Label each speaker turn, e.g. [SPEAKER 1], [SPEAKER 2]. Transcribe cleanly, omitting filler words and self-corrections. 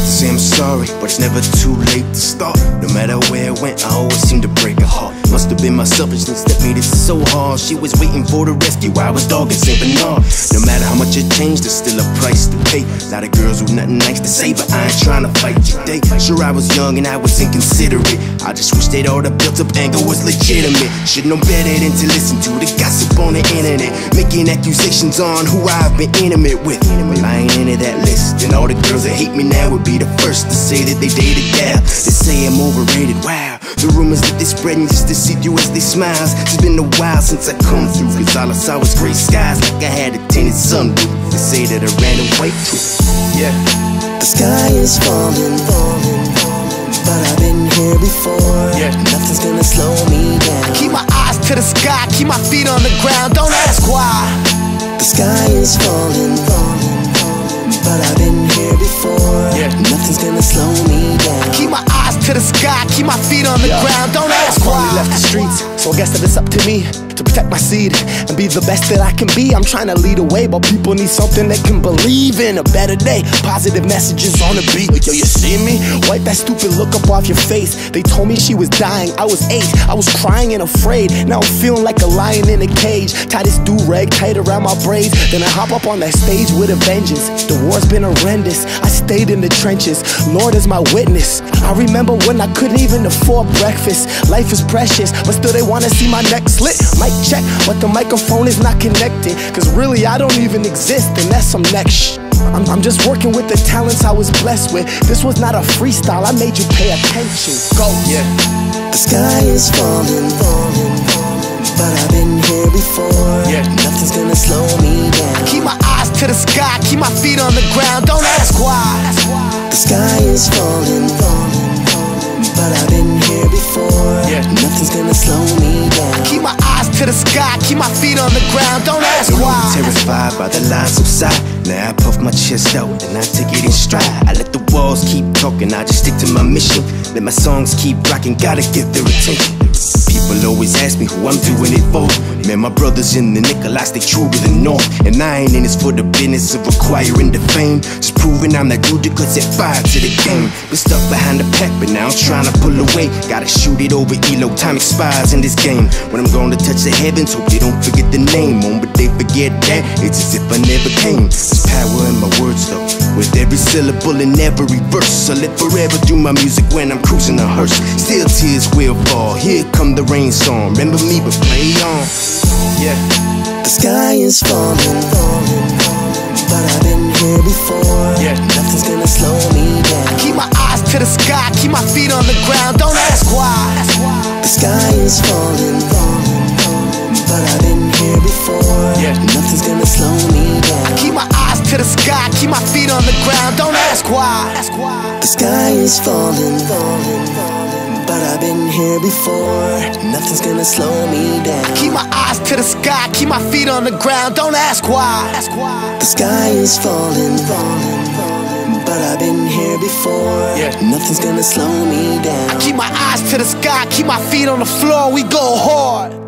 [SPEAKER 1] to say I'm sorry, but it's never too late to start. No matter where I went, I always seem to break her heart. Must have been my selfishness that made it so hard. She was waiting for the rescue, I was dogging St. Bernard. No matter how much it changed, there's still a price to pay. A lot of girls with nothing nice to say, but I ain't trying to fight today. Sure, I was young and I was inconsiderate. I just wish that all the built up anger was legitimate. Should know better than to listen to the gossip on the internet, making accusations on who I've been intimate with. Well, I ain't into that list, and all the girls that hate me now would be the first to say that they dated gal. They say I'm overrated, wow. The rumors that they spreading just to see you as they smiles. It's been a while since I come through, cause all I saw was gray skies, like I had a tinted sunroof. They say that I ran away too. Yeah.
[SPEAKER 2] The sky is falling, but I've been here before.
[SPEAKER 1] Yeah.
[SPEAKER 2] Nothing's gonna slow me down.
[SPEAKER 3] Keep my eyes to the sky, keep my feet on the ground, don't ask why.
[SPEAKER 2] The sky is falling, but I've been here before.
[SPEAKER 1] Yeah.
[SPEAKER 2] Nothing's gonna slow me down.
[SPEAKER 3] Keep my eyes to the sky, keep my feet on the ground, don't ask why.
[SPEAKER 4] Finally left the streets, so I guess that it's up to me to protect my seed and be the best that I can be. I'm trying to lead a way, but people need something they can believe in. A better day, positive messages on the beat. Yo, you see me? Wipe that stupid look up off your face. They told me she was dying, I was 8, I was crying and afraid. Now I'm feeling like a lion in a cage. Tie this do-rag tight around my braids, then I hop up on that stage with a vengeance. The war's been horrendous, I stayed in the trenches. Lord is my witness. I remember when I couldn't even afford breakfast. Life is precious, but still they wanna see my neck slit. Mic check, but the microphone is not connected, cause really I don't even exist, and that's some next shit. I'm just working with the talents I was blessed with. This was not a freestyle, I made you pay attention. Go, yeah.
[SPEAKER 2] The sky is falling, but I've been here before.
[SPEAKER 1] Yeah.
[SPEAKER 2] Nothing's gonna slow me down.
[SPEAKER 3] Keep my eyes to the sky, keep my feet on the ground, don't ask why.
[SPEAKER 2] The sky is falling, but I've been here before.
[SPEAKER 1] Yeah.
[SPEAKER 2] Nothing's gonna slow me down.
[SPEAKER 3] Keep my eyes to the sky, keep my feet on the ground, don't ask
[SPEAKER 1] No
[SPEAKER 3] why.
[SPEAKER 1] longer terrified by the lies outside. Now I puff my chest out and I take it in stride. I let the walls keep talking, I just stick to my mission. Let my songs keep rocking, gotta get their attention. People always ask me who I'm doing it for. Man, my brothers in the nickel, I stay true to the north. And I ain't in this for the business of acquiring the fame. Just proving I'm that dude that could set fire to the game. Been stuck behind the pack, but now I'm trying to pull away. Gotta shoot it over ELO, time expires in this game. When I'm gonna touch the heavens, hope they don't forget the name on, but they forget that it's as if I never came. There's power in my words though, with every syllable and every verse. I live forever through my music when I'm cruising a hearse. Still tears will fall, here come the rain song. Remember me, but play on. Yeah.
[SPEAKER 2] The sky is falling, but I've been here before.
[SPEAKER 1] Yeah.
[SPEAKER 2] Nothing's gonna slow me down.
[SPEAKER 3] Keep my eyes to the sky, keep my feet on the ground, don't ask why.
[SPEAKER 2] The sky is falling, but I've been here before.
[SPEAKER 1] Yeah.
[SPEAKER 2] Nothing's gonna slow me down.
[SPEAKER 3] Keep my eyes to the sky, keep my feet on the ground, don't ask why.
[SPEAKER 2] The sky is falling, but I've been here before. Nothing's gonna slow me down.
[SPEAKER 3] Keep my eyes to the sky, keep my feet on the ground, don't ask why.
[SPEAKER 2] The sky is falling, but I've been here before.
[SPEAKER 1] Yeah.
[SPEAKER 2] Nothing's gonna slow me down.
[SPEAKER 3] Keep my eyes to the sky, keep my feet on the floor, we go hard.